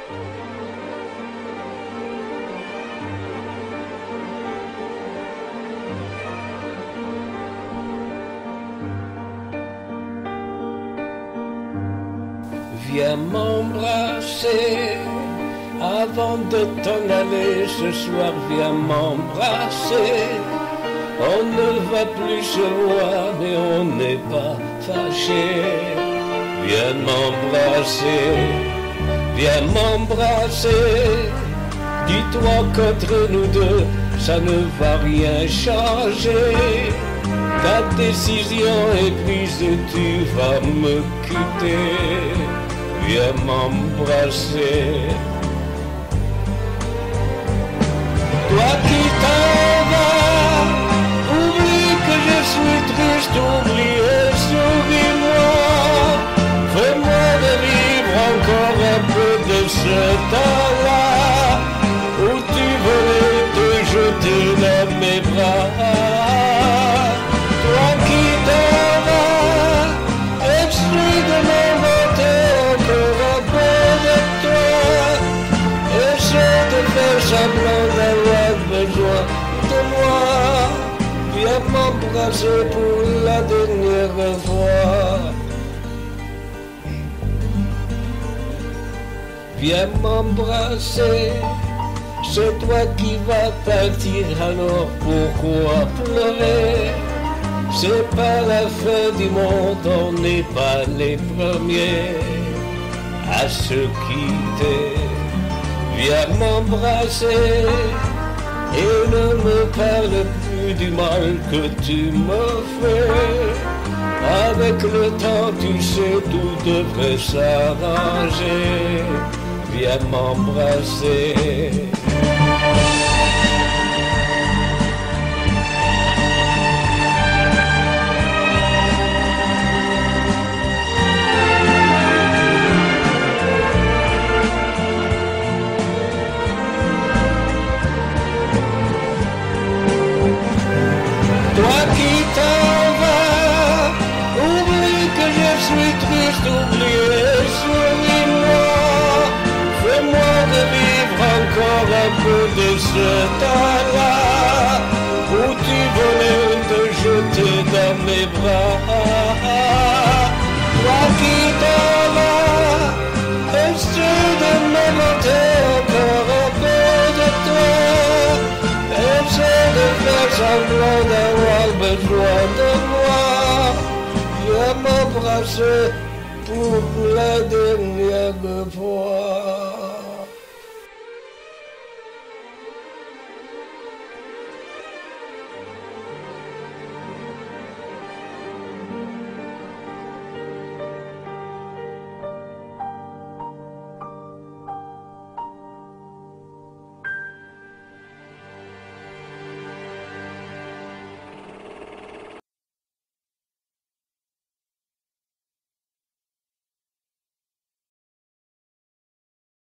Viens m'embrasser avant de t'en aller ce soir, viens m'embrasser. On ne va plus se voir mais on n'est pas fâché. Viens m'embrasser, viens m'embrasser. Dis-toi qu'entre nous deux ça ne va rien changer. Ta décision est prise, tu vas me quitter. Viens m'embrasser. Toi qui t'en vas, oublie que je suis triste, oublie et souris-moi. Fais-moi revivre encore un peu de ce temps-là où tu voulais te jeter dans mes bras. Toi qui t'en vas, essaie de m'inventer encore un peu de toi. Essaie de faire semblant d'avoir besoin de moi. Viens m'embrasser pour la dernière fois. Viens m'embrasser. C'est toi qui vas partir, alors pourquoi pleurer? C'est pas la fin du monde, on n'est pas les premiers à se quitter. Viens m'embrasser et ne me parle plus du mal que tu me fais. Avec le temps, tu sais, tout devrait s'arranger. Viens m'embrasser. Toi qui t'en vas, oublie que je suis triste, oublie et souris-moi. Fais-moi revivre encore un peu de ce temps-là où tu voulais te jeter dans mes bras. Toi qui t'en vas, essaie de m'inventer encore un peu de toi. Essaie de faire semblant d'avoir besoin de moi. Viens m'embrasser pour la dernière fois.